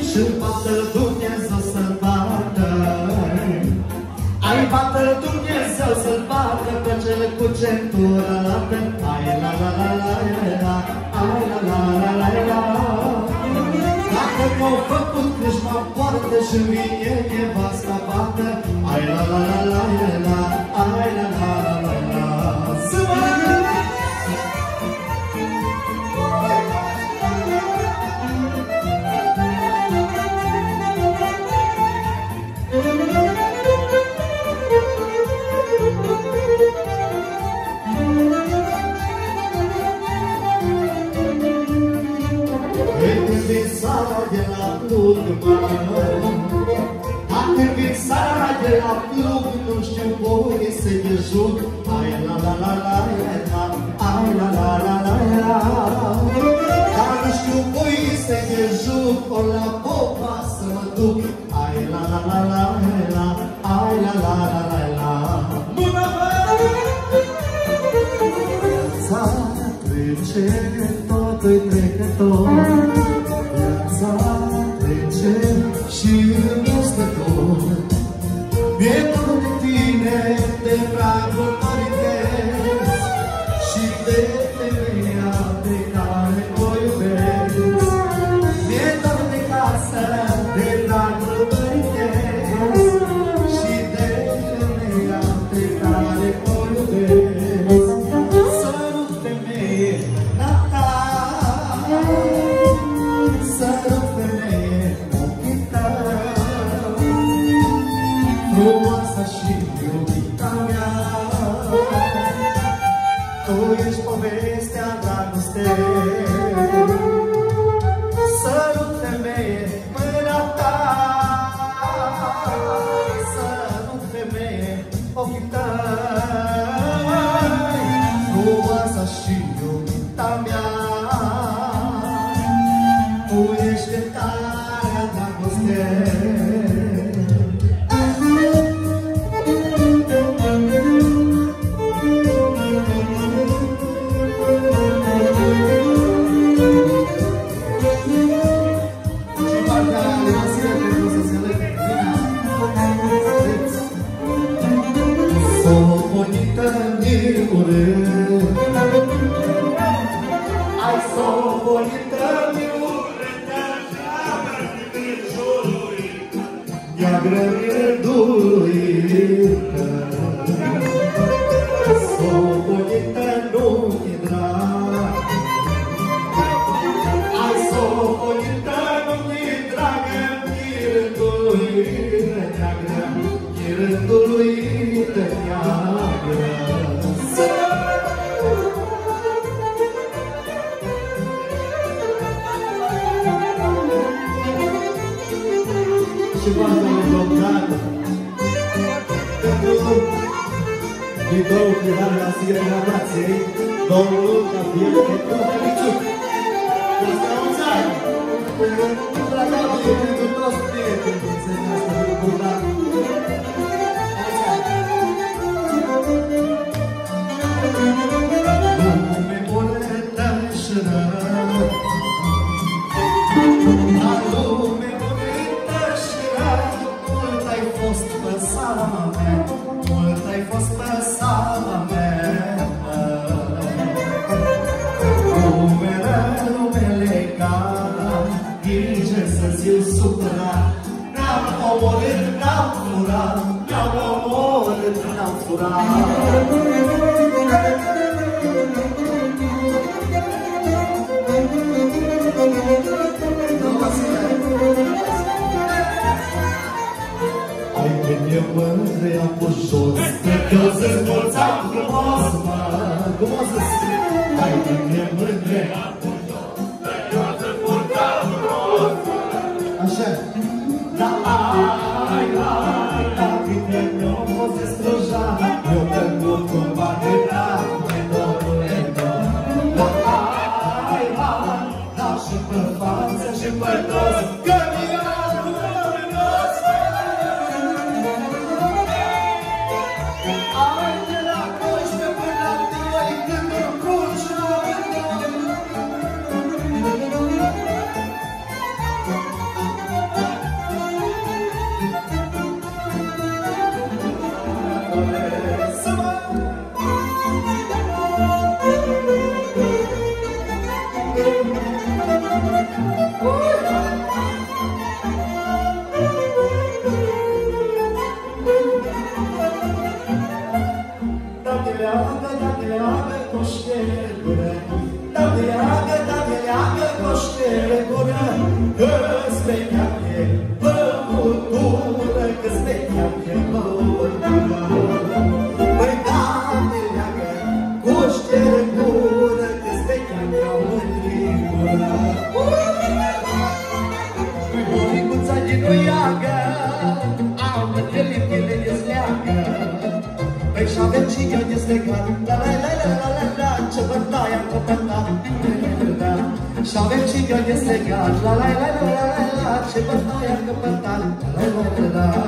Și bată Dumnezeu să-l bată. Ai bată Dumnezeu să-l bată pe cel cu centura lată. Ai la la la la la, ai la la la la la. Dacă m-au făcut crâșma poartă și vine nevasta bată. Ai la la la la la, ai la la la la la. De la plug, dacă vin sara de la plug, nu știu voi să te jug. Ai la la la la la, ai la la la la la. Dar nu știu voi să te jug, o la popa să mă duc. Ai la la la la la, ai la la la la la. Mâna viața trece, totul trecător. Viața trece și nu stă tot. Mi-e dor de tine, de dragul măritesc și de femeia pe care o iubesc. Mi-e dor de casă, de dragul măritesc și de femeia pe care o iubesc. Sărut femeie, la ta. Sărut femeie, ochii tău, frumoasa și iubita mea. Tu ești povestea dragostei. Sărut femeie, mâna ta. Sărut femeie, ochii tăi, frumoasa și iubita mea. Tu ești cântarea dragostei. Și partea alianței pentru să se lege s-o bonită din urât. Ai s-o bonită din urât. Ia grăbiruită, s-o bonită nu-i drag. Ai s-o bonită nu-i dragă, chirândului neagră, chirândului neagră. Și poate lui Bogdan pentru viitorul primar la Sigărea Nației, domnul Gabriel Petru Hăliciuc. La mulți ani! Dragabil pentru toți prietenii să ne astea lui Bogdan. Lume bună tășără, la lume mult ai fost pe sala mea, mult ai fost pe sala mea. Numele ca grijă să-ți iau supăra. Ne-am omorât, ne-am furat, ne-am omorât, ne-am furat. Ai când eu mândre am pus jos, că eu să-ți mulțam frumos, mă, cum o să spun? Ai când eu mândre am pus jos, că eu să-ți mulțam frumos, mă. Așa, da, ai, când eu o să struja, eu că nu cumva de drag, mai dorule tot. Da, ai, da, și pe față și pe toți, că că-s pe cheamie băutură, că-s pe cheamie băutură. Păi da, te leagă cu ștergură, că-s pe cheamie o mândrigură. Măricuța din oiagă, au mătălitele de-sleagă. Păi și-avem și eu deslegat, la-la-la-la-la-la, ce bătaia-n căpătat. Și-avem și eu deslegat, la-la-la-la-la-la, ce bătaia-n căpătat. La-la-la-la-la.